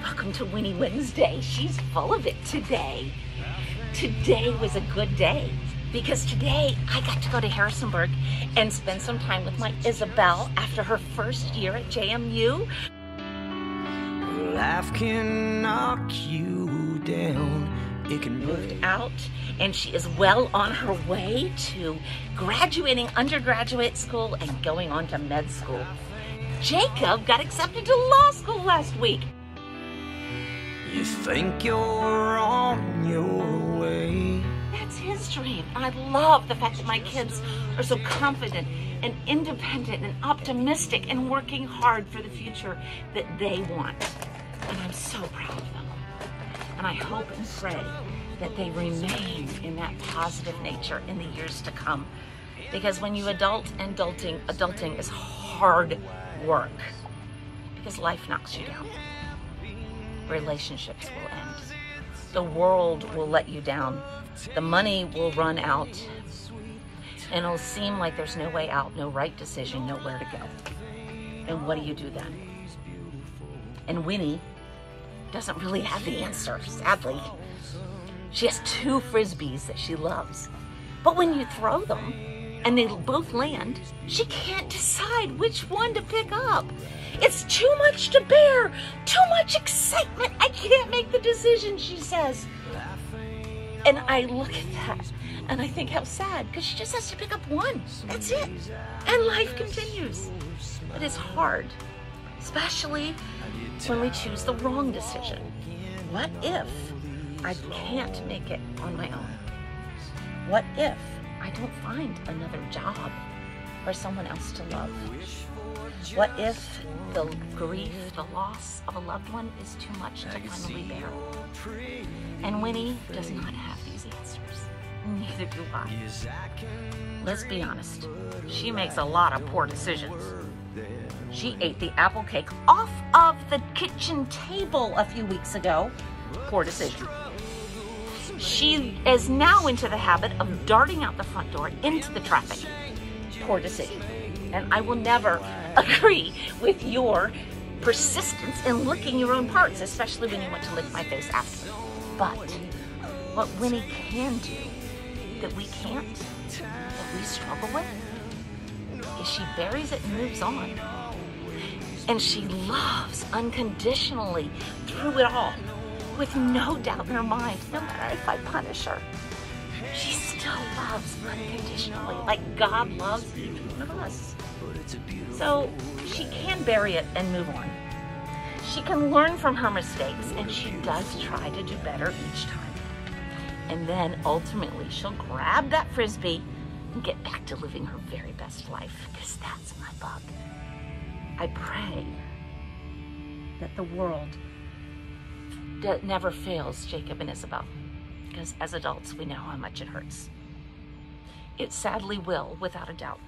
Welcome to Winnie Wednesday. She's full of it today. Today was a good day because today I got to go to Harrisonburg and spend some time with my Isabel after her first year at JMU. Life can knock you down. It can moved out, and she is well on her way to graduating undergraduate school and going on to med school. Jacob got accepted to law school last week. You think you're on your way. That's his dream. I love the fact that my kids are so confident and independent and optimistic and working hard for the future that they want. And I'm so proud of them. And I hope and pray that they remain in that positive nature in the years to come. Because when you adult, and adulting is hard work. Because life knocks you down. Relationships will end. The world will let you down. The money will run out. And it'll seem like there's no way out, no right decision, nowhere to go. And what do you do then? And Winnie doesn't really have the answer, sadly. She has 2 Frisbees that she loves. But when you throw them and they both land, she can't decide which one to pick up. It's too much to bear, too much excitement. I can't make the decision, she says. And I look at that and I think how sad, because she just has to pick up one. That's it. And life continues. It is hard, especially when we choose the wrong decision. What if I can't make it on my own? What if I don't find another job or someone else to love? What if the grief, the loss of a loved one is too much to finally bear? And Winnie does not have these answers. Neither do I. Let's be honest. She makes a lot of poor decisions. She ate the apple cake off of the kitchen table a few weeks ago. Poor decision. She is now into the habit of darting out the front door into the traffic. Poor decision. And I will never agree with your persistence in licking your own parts, especially when you want to lick my face after. But what Winnie can do that we can't, that we struggle with, is she buries it and moves on. And she loves unconditionally through it all, with no doubt in her mind, no matter if I punish her. She still loves unconditionally, like God loves each one of us. So she can bury it and move on. She can learn from her mistakes, and she does try to do better each time. And then ultimately she'll grab that Frisbee and get back to living her very best life, because that's my bug. I pray that the world never fails Jacob and Isabel, because as adults we know how much it hurts. It sadly will, without a doubt.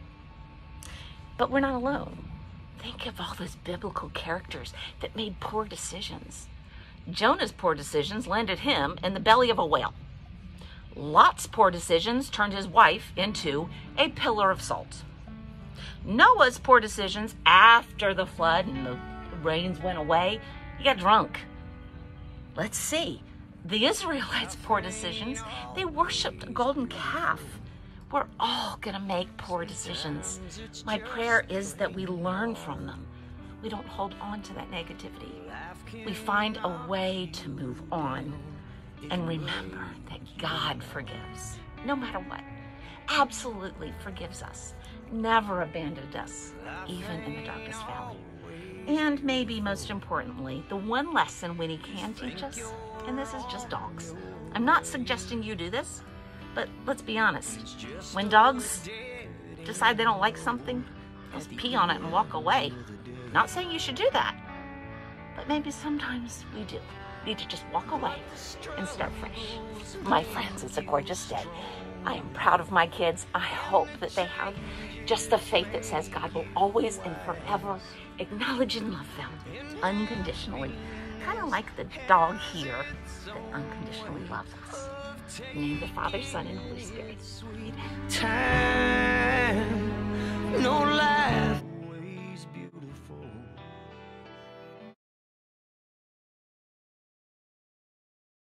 But we're not alone. Think of all those biblical characters that made poor decisions. Jonah's poor decisions landed him in the belly of a whale. Lot's poor decisions turned his wife into a pillar of salt. Noah's poor decisions after the flood and the rains went away, he got drunk. Let's see. The Israelites' poor decisions, they worshipped a golden calf. We're all going to make poor decisions. My prayer is that we learn from them. We don't hold on to that negativity. We find a way to move on and remember that God forgives, no matter what. Absolutely forgives us. Never abandoned us, even in the darkest valley. And maybe most importantly, the one lesson Winnie can teach us, and this is just dogs. I'm not suggesting you do this, but let's be honest. When dogs decide they don't like something, they'll pee on it and walk away. Not saying you should do that, but maybe sometimes we do. Need to just walk away and start fresh. My friends, it's a gorgeous day. I am proud of my kids. I hope that they have just the faith that says God will always and forever acknowledge and love them unconditionally. Kind of like the dog here that unconditionally loves us. In the name of the Father, Son, and Holy Spirit. Amen.